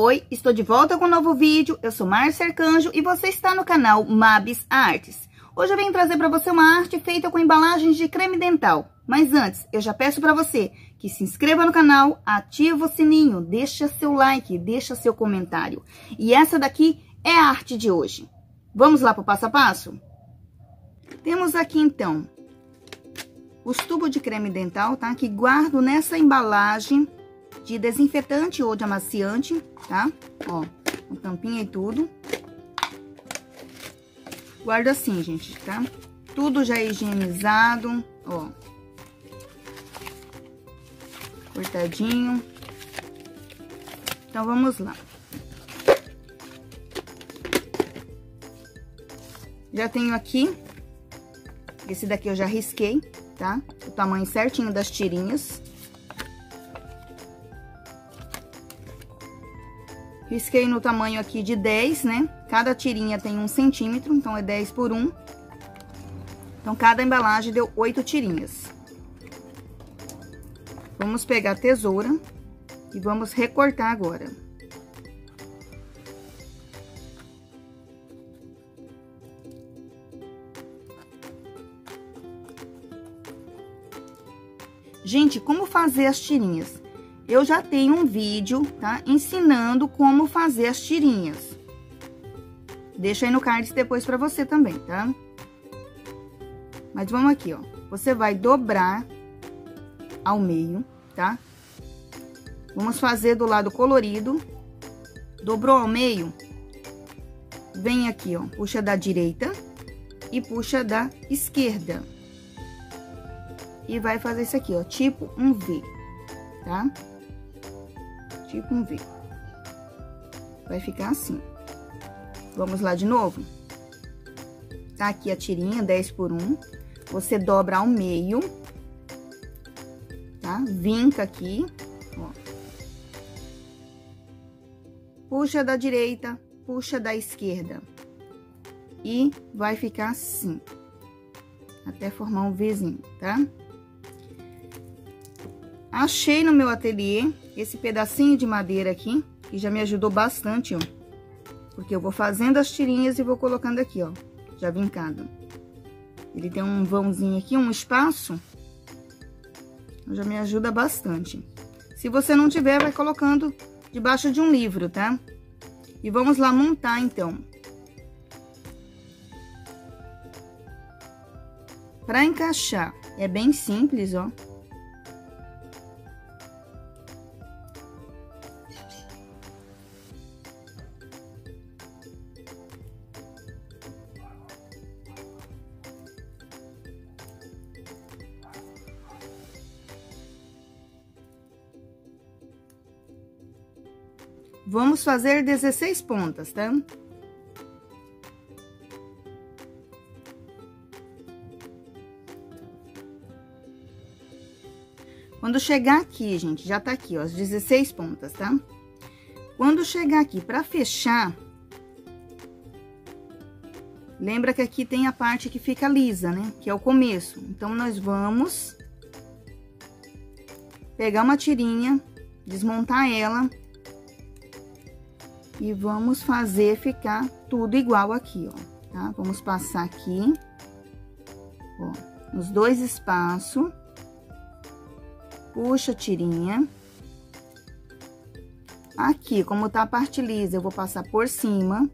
Oi, estou de volta com um novo vídeo. Eu sou Márcia Arcanjo e você está no canal Mabs Artes. Hoje eu venho trazer para você uma arte feita com embalagens de creme dental. Mas antes, eu já peço para você que se inscreva no canal, ativa o sininho, deixa seu like, deixa seu comentário. E essa daqui é a arte de hoje. Vamos lá para o passo a passo? Temos aqui então os tubos de creme dental, tá? Que guardo nessa embalagem de desinfetante ou de amaciante, tá? Ó, com tampinha e tudo. Guardo assim, gente, tá? Tudo já higienizado, ó. Cortadinho. Então, vamos lá. Já tenho aqui, esse daqui eu já risquei, tá? O tamanho certinho das tirinhas. Risquei no tamanho aqui de 10, né? Cada tirinha tem 1 centímetro, então é 10 por 1. Então, cada embalagem deu 8 tirinhas. Vamos pegar a tesoura e vamos recortar agora. Gente, como fazer as tirinhas? Eu já tenho um vídeo, tá? Ensinando como fazer as tirinhas. Deixa aí no card depois pra você também, tá? Mas vamos aqui, ó. Você vai dobrar ao meio, tá? Vamos fazer do lado colorido. Dobrou ao meio, vem aqui, ó. Puxa da direita e puxa da esquerda. E vai fazer isso aqui, ó. Tipo um V, tá? Tipo um V. Vai ficar assim. Vamos lá de novo. Tá aqui a tirinha, 10 por 1. Você dobra ao meio. Tá? Vinca aqui, ó. Puxa da direita, puxa da esquerda. E vai ficar assim. Até formar um Vzinho, tá? Achei no meu ateliê esse pedacinho de madeira aqui, que já me ajudou bastante, ó. Porque eu vou fazendo as tirinhas e vou colocando aqui, ó, já vincado. Ele tem um vãozinho aqui, um espaço, já me ajuda bastante. Se você não tiver, vai colocando debaixo de um livro, tá? E vamos lá montar, então. Para encaixar, é bem simples, ó. Vamos fazer 16 pontas, tá? Quando chegar aqui, gente, já tá aqui, ó, as 16 pontas, tá? Quando chegar aqui pra fechar, lembra que aqui tem a parte que fica lisa, né? Que é o começo. Então, nós vamos pegar uma tirinha, desmontar ela. E vamos fazer ficar tudo igual aqui, ó, tá? Vamos passar aqui, ó, nos dois espaços. Puxa a tirinha. Aqui, como tá a parte lisa, eu vou passar por cima.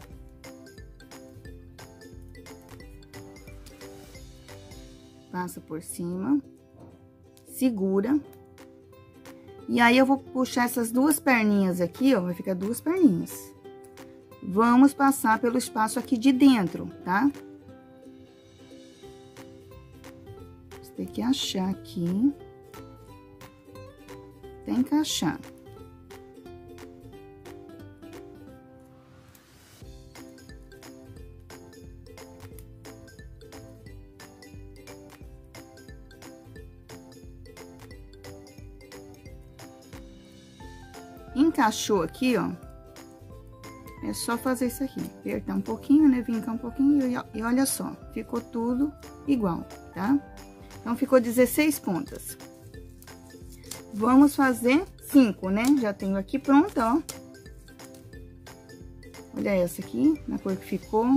Passa por cima. Segura. E aí, eu vou puxar essas duas perninhas aqui, ó, vai ficar duas perninhas. Vamos passar pelo espaço aqui de dentro, tá? Você tem que achar aqui. Até encaixar. Encaixou aqui, ó, é só fazer isso aqui, apertar um pouquinho, né, vincar um pouquinho e olha só, ficou tudo igual, tá? Então, ficou 16 pontas. Vamos fazer 5, né? Já tenho aqui pronta, ó. Olha essa aqui, na cor que ficou.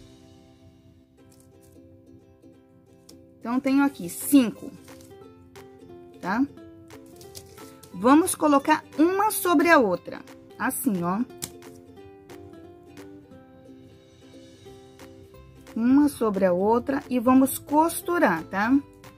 Então, tenho aqui 5, tá? Vamos colocar uma sobre a outra, assim, ó. Uma sobre a outra e vamos costurar, tá?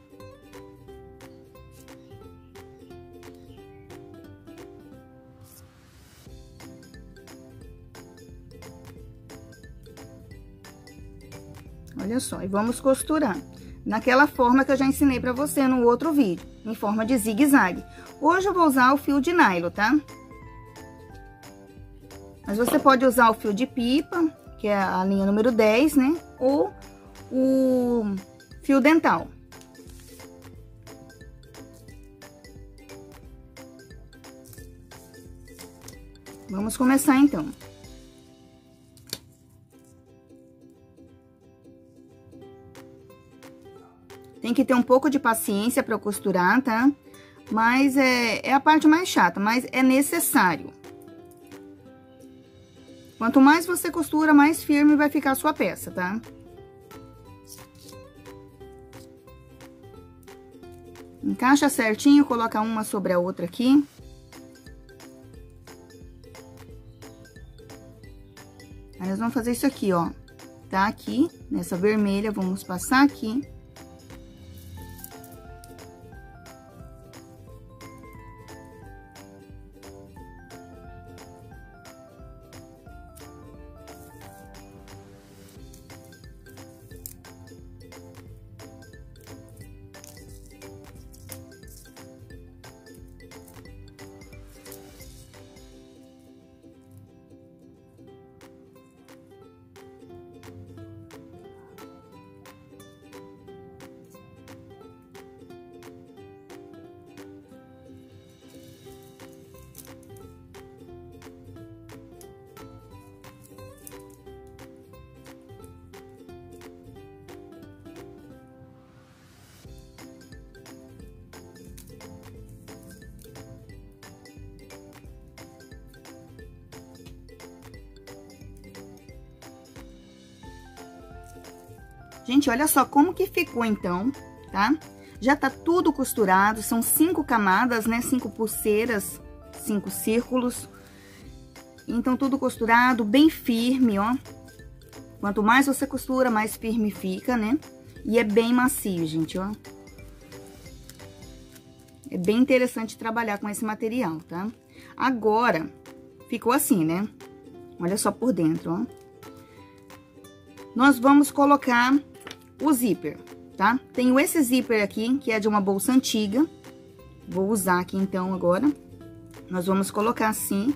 Olha só, e vamos costurar naquela forma que eu já ensinei pra você no outro vídeo, em forma de zigue-zague. Hoje eu vou usar o fio de nylon, tá? Mas você pode usar o fio de pipa, que é a linha número 10, né? Ou o fio dental. Vamos começar, então. Tem que ter um pouco de paciência para costurar, tá? Mas é a parte mais chata, mas é necessário. Quanto mais você costura, mais firme vai ficar a sua peça, tá? Encaixa certinho, coloca uma sobre a outra aqui. Aí, nós vamos fazer isso aqui, ó. Tá aqui, nessa vermelha, vamos passar aqui. Gente, olha só como que ficou, então, tá? Já tá tudo costurado, são 5 camadas, né? 5 pulseiras, 5 círculos. Então, tudo costurado, bem firme, ó. Quanto mais você costura, mais firme fica, né? E é bem macio, gente, ó. É bem interessante trabalhar com esse material, tá? Agora, ficou assim, né? Olha só por dentro, ó. Nós vamos colocar o zíper, tá? Tenho esse zíper aqui, que é de uma bolsa antiga. Vou usar aqui, então, agora. Nós vamos colocar assim.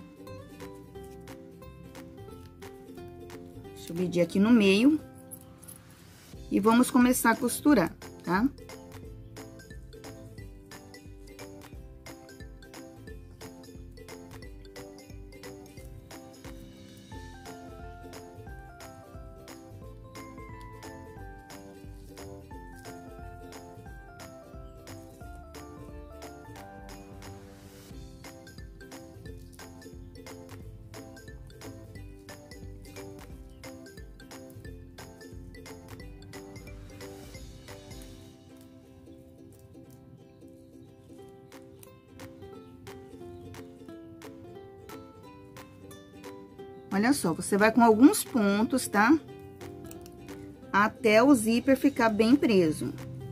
Deixa eu medir aqui no meio. E vamos começar a costurar, tá? Olha só, você vai com alguns pontos, tá? Até o zíper ficar bem preso.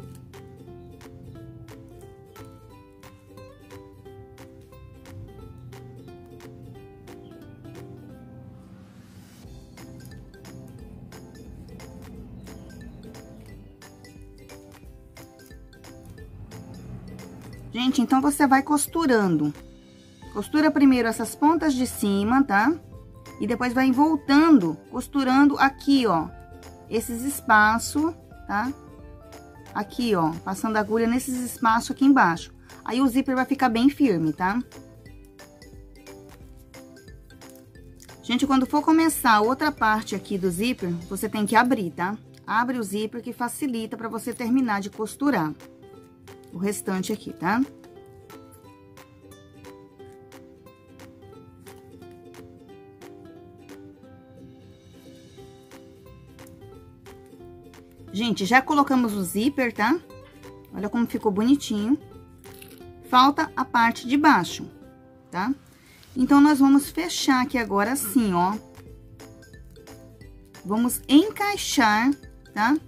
Gente, então você vai costurando. Costura primeiro essas pontas de cima, tá? E depois vai voltando, costurando aqui, ó, esses espaços, tá? Aqui, ó, passando a agulha nesses espaços aqui embaixo. Aí o zíper vai ficar bem firme, tá? Gente, quando for começar a outra parte aqui do zíper, você tem que abrir, tá? Abre o zíper que facilita pra você terminar de costurar o restante aqui, tá? Gente, já colocamos o zíper, tá? Olha como ficou bonitinho. Falta a parte de baixo, tá? Então, nós vamos fechar aqui agora assim, ó. Vamos encaixar, tá?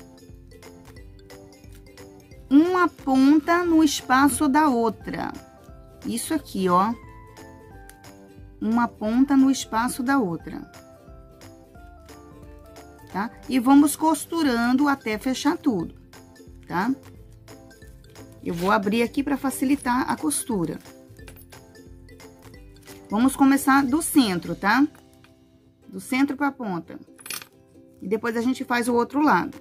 Uma ponta no espaço da outra. Isso aqui, ó. Uma ponta no espaço da outra. Tá? E vamos costurando até fechar tudo, tá? Eu vou abrir aqui para facilitar a costura. Vamos começar do centro, tá? Do centro para a ponta. E depois a gente faz o outro lado.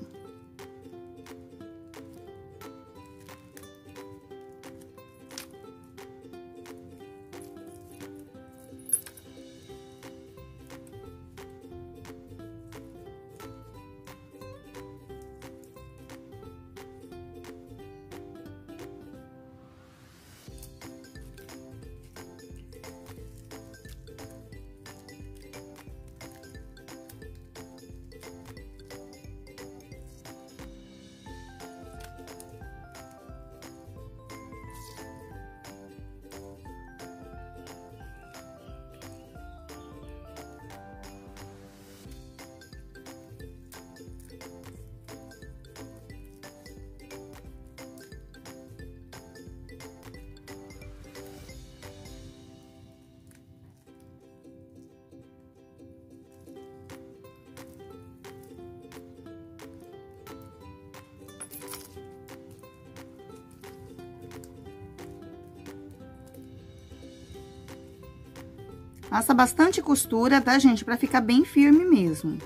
Faça bastante costura, tá, gente? Pra ficar bem firme mesmo.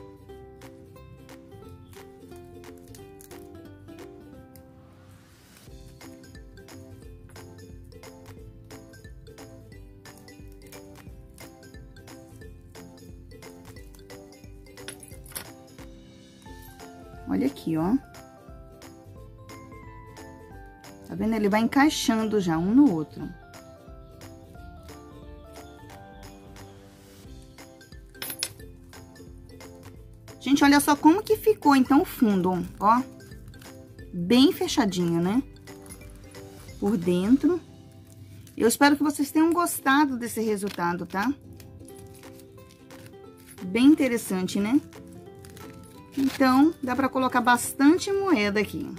Olha aqui, ó. Tá vendo? Ele vai encaixando já um no outro. Gente, olha só como que ficou, então, o fundo, ó. Bem fechadinho, né? Por dentro. Eu espero que vocês tenham gostado desse resultado, tá? Bem interessante, né? Então, dá pra colocar bastante moeda aqui.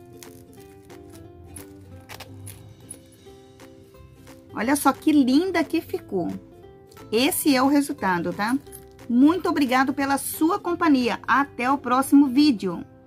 Olha só que linda que ficou. Esse é o resultado, tá? Muito obrigado pela sua companhia. Até o próximo vídeo.